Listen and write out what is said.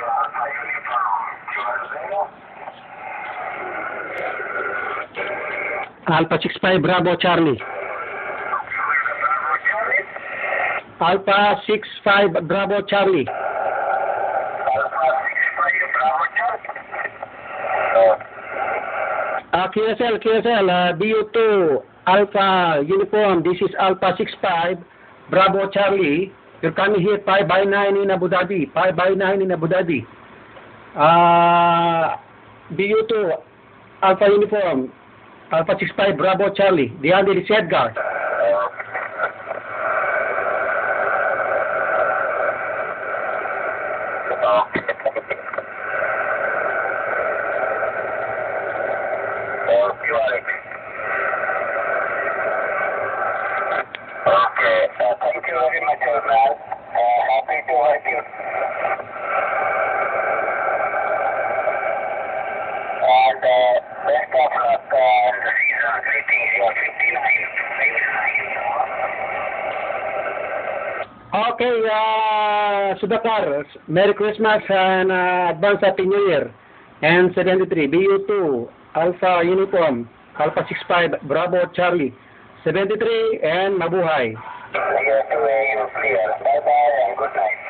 Alpha 65 Bravo Charlie. Alpha 65 Bravo Charlie. QSL, BU2 Alpha Uniform. This is Alpha 65 Bravo Charlie. You're coming here 5 by 9 in Abu Dhabi. 5 by 9 in Abu Dhabi. BU2 Alpha Uniform. Alpha 65 Bravo Charlie. Behind the set guard. Thank you very much, man. Happy to help you. And best of luck on the season greetings. You're 59. Okay, Sudhakar, Merry Christmas and advance Happy New Year. And 73, BU2 Alpha Uniform, Alpha 65 Bravo Charlie. 73 and mabuhay. You're clear. Bye-bye and good night.